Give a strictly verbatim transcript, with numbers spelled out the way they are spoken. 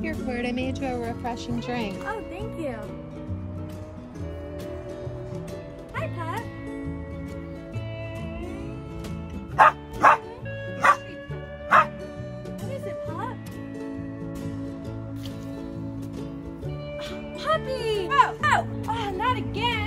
Here, Cord, I made you a refreshing drink. Oh, thank you. Hi, Pup. What is it, Pup? Puppy! Oh, oh, oh, not again.